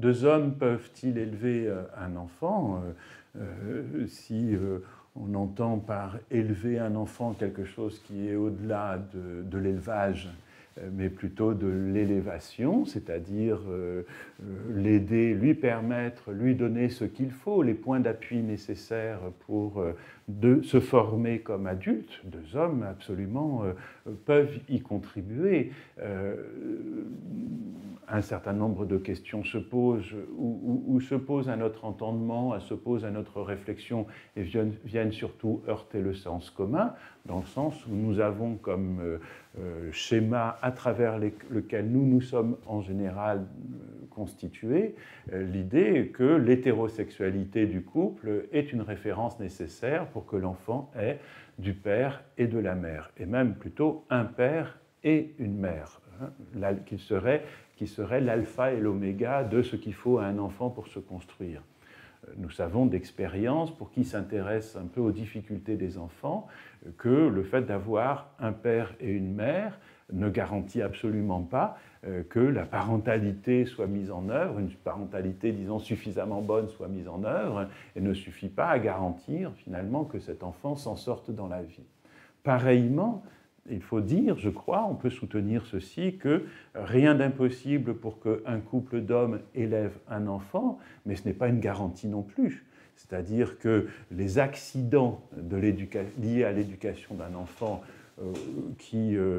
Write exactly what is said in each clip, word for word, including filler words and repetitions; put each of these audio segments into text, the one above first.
deux hommes peuvent-ils élever un enfant? euh, Si euh, on entend par élever un enfant quelque chose qui est au-delà de, de l'élevage, mais plutôt de l'élévation, c'est-à-dire euh, l'aider, lui permettre, lui donner ce qu'il faut, les points d'appui nécessaires pour euh, de, se former comme adulte. Deux hommes, absolument, euh, peuvent y contribuer. Euh, un certain nombre de questions se posent, ou, ou, ou se posent à notre entendement, se posent à notre réflexion, et viennent, viennent surtout heurter le sens commun, dans le sens où nous avons comme euh, euh, schéma à travers les, lequel nous nous sommes en général euh, constitués, euh, l'idée que l'hétérosexualité du couple est une référence nécessaire pour que l'enfant ait du père et de la mère, et même plutôt un père et une mère, hein, qui serait, qui serait l'alpha et l'oméga de ce qu'il faut à un enfant pour se construire. Nous savons d'expérience, pour qui s'intéresse un peu aux difficultés des enfants, que le fait d'avoir un père et une mère ne garantit absolument pas que la parentalité soit mise en œuvre, une parentalité, disons, suffisamment bonne soit mise en œuvre, et ne suffit pas à garantir, finalement, que cet enfant s'en sorte dans la vie. Pareillement, il faut dire, je crois, on peut soutenir ceci, que rien d'impossible pour qu'un couple d'hommes élève un enfant, mais ce n'est pas une garantie non plus. C'est-à-dire que les accidents de liés à l'éducation d'un enfant euh, qui euh,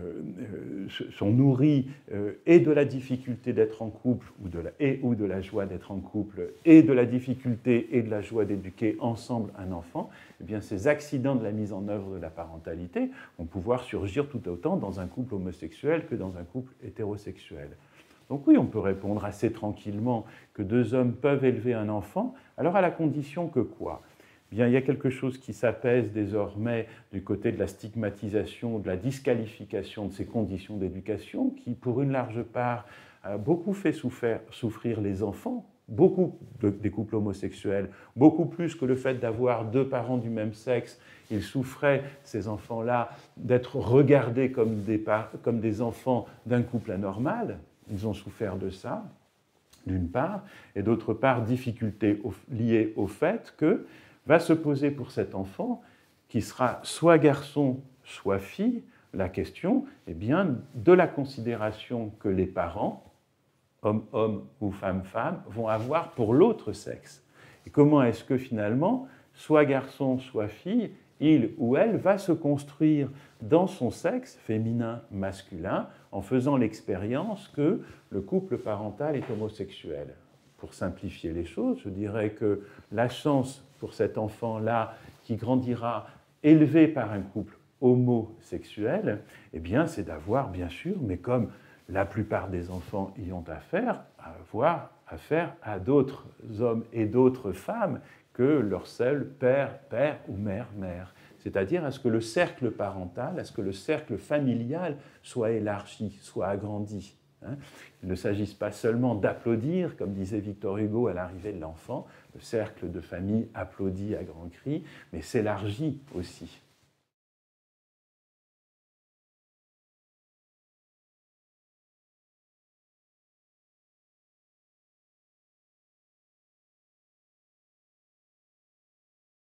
euh, sont nourris euh, et de la difficulté d'être en couple, ou de la, et ou de la joie d'être en couple, et de la difficulté et de la joie d'éduquer ensemble un enfant, eh bien, ces accidents de la mise en œuvre de la parentalité vont pouvoir surgir tout autant dans un couple homosexuel que dans un couple hétérosexuel. Donc oui, on peut répondre assez tranquillement que deux hommes peuvent élever un enfant, alors à la condition que quoi ? Bien, il y a quelque chose qui s'apaise désormais du côté de la stigmatisation, de la disqualification de ces conditions d'éducation, qui, pour une large part, a beaucoup fait souffrir, souffrir les enfants, beaucoup de, des couples homosexuels, beaucoup plus que le fait d'avoir deux parents du même sexe. Ils souffraient, ces enfants-là, d'être regardés comme des, comme des enfants d'un couple anormal. Ils ont souffert de ça, d'une part, et d'autre part, difficultés liées au fait que va se poser pour cet enfant, qui sera soit garçon, soit fille, la question eh bien, de la considération que les parents, homme-homme ou femme-femme, vont avoir pour l'autre sexe. Et comment est-ce que finalement, soit garçon, soit fille, il ou elle va se construire dans son sexe, féminin, masculin, en faisant l'expérience que le couple parental est homosexuel. Pour simplifier les choses, je dirais que la chance pour cet enfant-là qui grandira élevé par un couple homosexuel, eh bien, c'est d'avoir, bien sûr, mais comme la plupart des enfants y ont affaire, à avoir affaire à d'autres hommes et d'autres femmes que leur seul père, père ou mère, mère. C'est-à-dire à ce que le cercle parental, à ce que le cercle familial soit élargi, soit agrandi. Il ne s'agisse pas seulement d'applaudir, comme disait Victor Hugo à l'arrivée de l'enfant, le cercle de famille applaudit à grands cris, mais s'élargit aussi.